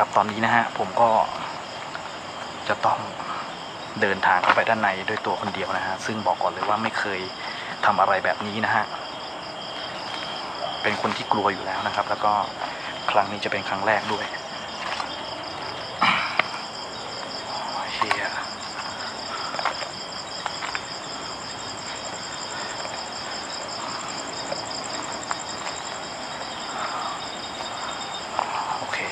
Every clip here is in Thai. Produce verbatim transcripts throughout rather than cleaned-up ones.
ครับตอนนี้นะฮะผมก็จะต้องเดินทางเข้าไปด้านในด้วยตัวคนเดียวนะฮะซึ่งบอกก่อนเลยว่าไม่เคยทำอะไรแบบนี้นะฮะเป็นคนที่กลัวอยู่แล้วนะครับแล้วก็ครั้งนี้จะเป็นครั้งแรกด้วยเฮียโอเค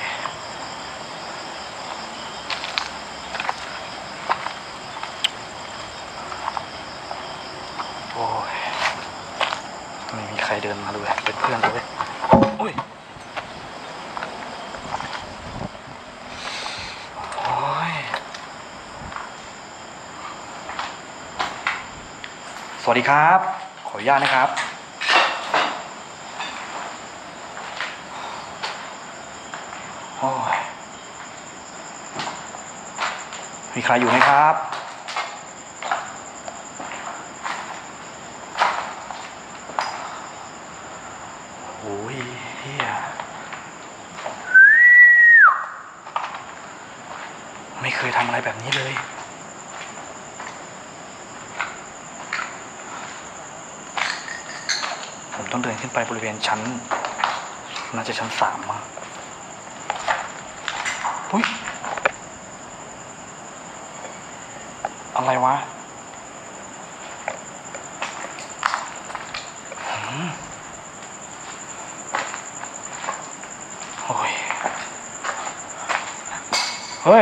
โอ้ยไม่มีใครเดินมาเลยเป็นเพื่อนเลยโอ้ยโอ้ยสวัสดีครับขออนุญาตนะครับโอ้ยมีใครอยู่ไหมครับโอ้ยเฮียไม่เคยทำอะไรแบบนี้เลยผมต้องเดินขึ้นไปบริเวณชั้นน่าจะชั้นสามมั้งอุ้ยอะไรวะโอ้ยเฮ้ย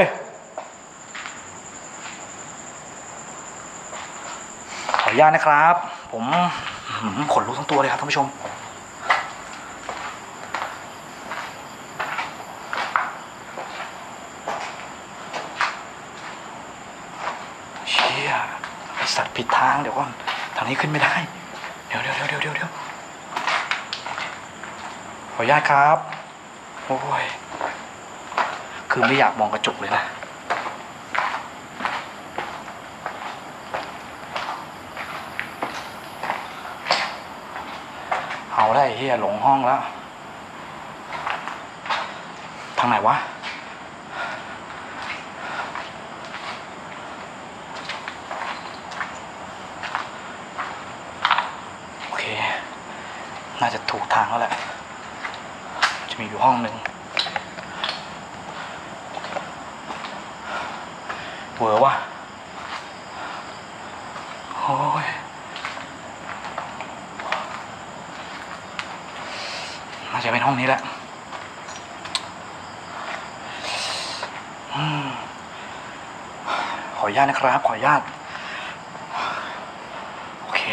ขออนุญาตนะครับผมขนลุกทั้งตัวเลยครับท่านผู้ชมเชี่ยไอสัตว์ผิดทางเดี๋ยวก่อนทางนี้ขึ้นไม่ได้เดี๋ยวเดี๋ยวเดี๋ยวเดี๋ยวเดี๋ยวขออนุญาตครับโอ้ยคือไม่อยากมองกระจกเลยนะเอาได้เฮียหลงห้องแล้วทางไหนวะโอเคน่าจะถูกทางแล้วแหละจะมีอยู่ห้องหนึ่งเวอร์วะโอ้ยน่าจะเป็นห้องนี้แหละขออนุญาตนะครับขออนุญาตโอเค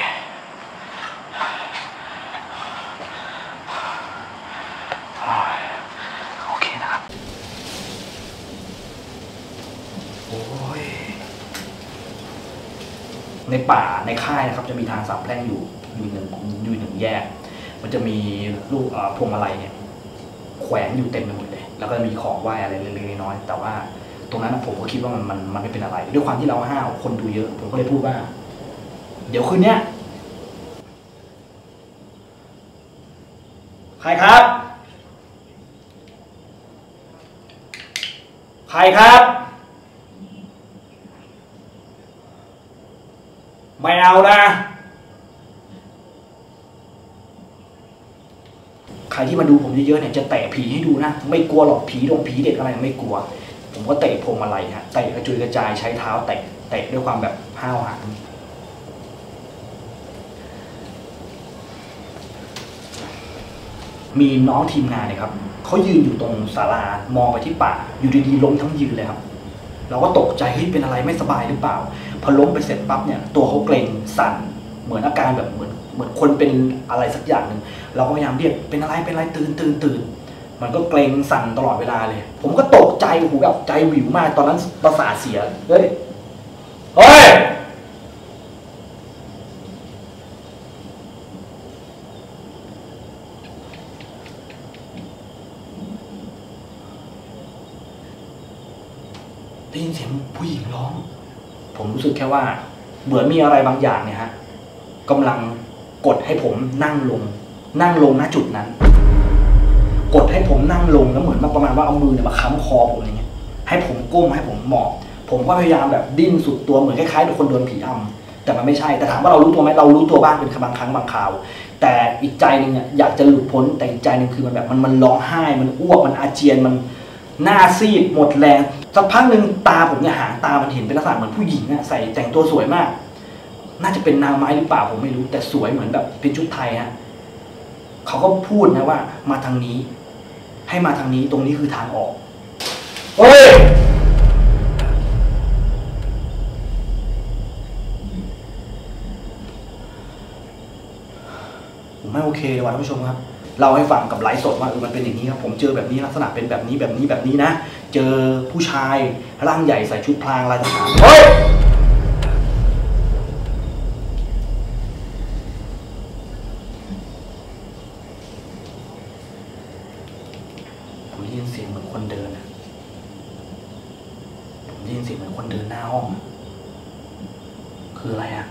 โอเคนะครับโอ้ยในป่าในค่ายนะครับจะมีทางสามแพร่งอยู่อยู่หนึ่งอยู่หนึ่งแยกมันจะมีลูกพวงมาลัยเนี่ยแขวนอยู่เต็มไปหมดเลยแล้วก็มีของไหว้อะไรเล็กๆน้อยๆแต่ว่าตรงนั้นผมก็คิดว่ามันมันมันไม่เป็นอะไรด้วยความที่เราห้าวคนดูเยอะผมก็เลยพูดว่าเดี๋ยวคืนนี้ใครครับใครครับไม่เอานะใครที่มาดูผมเยอะๆเนี่ยจะเตะผีให้ดูนะไม่กลัวหรอกผีดงผีเด็กอะไรไม่กลัวผมก็เตะพวงมาลัยฮะเตะกระจุยกระจายใช้เท้าเตะเตะด้วยความแบบห้าวหาญมีน้องทีมงานเนี่ยครับเขายืนอยู่ตรงศาลามองไปที่ป่าอยู่ดีๆล้มทั้งยืนเลยครับเราก็ตกใจเฮ้ยเป็นอะไรไม่สบายหรือเปล่าพอล้มไปเสร็จปั๊บเนี่ยตัวเขาเกร็งสั่นเหมือนอาการแบบเหมือนเหมือนคนเป็นอะไรสักอย่างหนึ่งเราก็พยายามเรียกเป็นอะไรเป็นอะไรตื่นตื่นตื่นมันก็เกร็งสั่นตลอดเวลาเลยผมก็ตกใจโอ้โหแบบใจวิวมากตอนนั้นประสาทเสียเฮ้ยเฮ้ยได้ยินเสียงผู้หญิงร้องผมรู้สึกแค่ว่าเหมือนมีอะไรบางอย่างเนี่ยฮะกำลังกดให้ผมนั่งลงนั่งลงณจุดนั้นกดให้ผมนั่งลงแล้วเหมือนมาประมาณว่าเอามือเนี่ยมาค้ำคอผมอย่างเงี้ยให้ผมก้มให้ผมหมอบผมก็พยายามแบบดิ้นสุดตัวเหมือนคล้ายๆคนโดนผีอำแต่มันไม่ใช่แต่ถามว่าเรารู้ตัวไหมเรารู้ตัวบ้างเป็นบางครั้งบางคราวแต่อีกใจหนึ่งเนี่ยอยากจะหลุดพ้นแต่อีกใจหนึ่งคือมันแบบมันมันร้องไห้มันอ้วกมันอาเจียนมันหน้าซีดหมดแรงสักพักหนึ่งตาผมเนี่ยหางตามันเห็นเป็นลักษณะเหมือนผู้หญิงอะใส่แต่งตัวสวยมากน่าจะเป็นนางไม้หรือเปล่าผมไม่รู้แต่สวยเหมือนแบบเป็นชุดไทยฮะเขาก็พูดนะว่ามาทางนี้ให้มาทางนี้ตรงนี้คือทางออกเฮ้ยผมไม่โอเคเลยว่ะท่านผู้ชมครับเราให้ฟังกับไลฟ์สดว่าเออมันเป็นอย่างนี้ครับผมเจอแบบนี้ลักษณะเป็นแบบนี้แบบนี้แบบนี้นะเจอผู้ชายร่างใหญ่ใส่ชุดพรางลายทหารเฮ้ยผมได้ยินเสียงเหมือนคนเดินนะผมได้ยินเสียงเหมือนคนเดินหน้าห้องคืออะไรอะ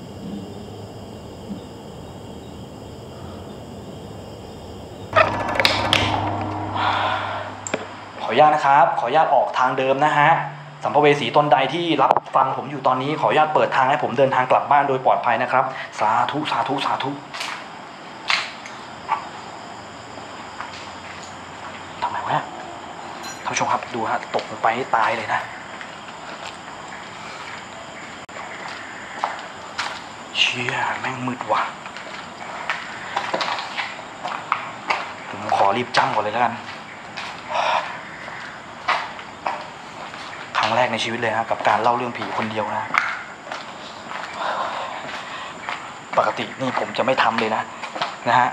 ขออนุญาตนะครับขออนุญาตออกทางเดิมนะฮะสัมภเวสีตนใดที่รับฟังผมอยู่ตอนนี้ขออนุญาตเปิดทางให้ผมเดินทางกลับบ้านโดยปลอดภัยนะครับสาธุสาธุสาธุทำไมวะท่านผู้ชมครับดูฮะตกลงไปให้ตายเลยนะเชี่ยแม่งมืดว่ะผมขอรีบจ้ำก่อนเลยแล้วกันครั้งแรกในชีวิตเลยนะกับการเล่าเรื่องผีคนเดียวนะปกตินี่ผมจะไม่ทำเลยนะนะฮะ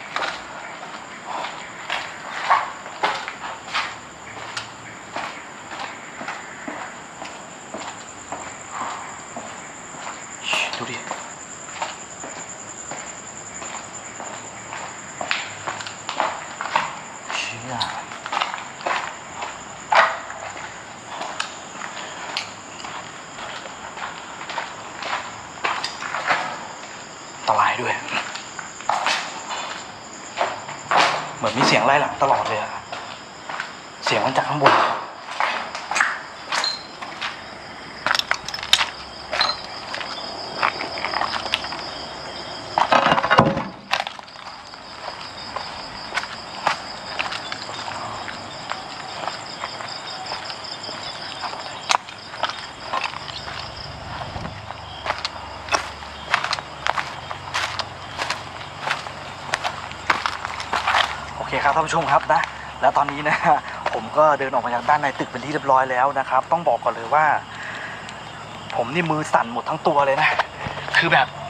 ดูดิเชี่ยอันตรายด้วยเหมือนมีเสียงไล่หลังตลอดเลยอะเสียงมันจากข้างบนโอเคครับท่านผู้ชมครับนะแล้วตอนนี้นะผมก็เดินออกมาจากด้านในตึกเป็นที่เรียบร้อยแล้วนะครับต้องบอกก่อนเลยว่าผมนี่มือสั่นหมดทั้งตัวเลยนะคือแบบ